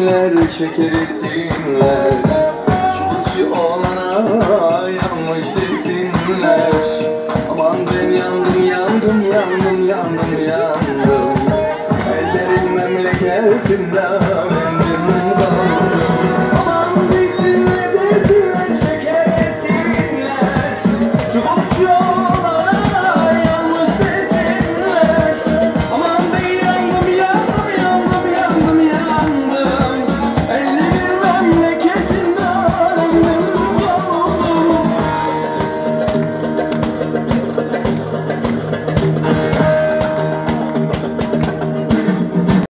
Çeker çekersinler, şu olana yanmış desinler. Aman ben yandım yandım yandım yandım yandım, ellerim memleketimden.